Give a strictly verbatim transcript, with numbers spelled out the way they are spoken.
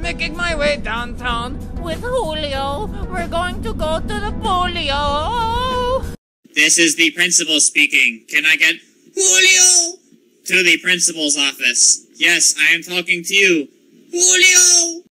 making my way downtown with Julio. We're going to go to the polio. This is the principal speaking. Can I get Julio to the principal's office? Yes, I am talking to you. Julio!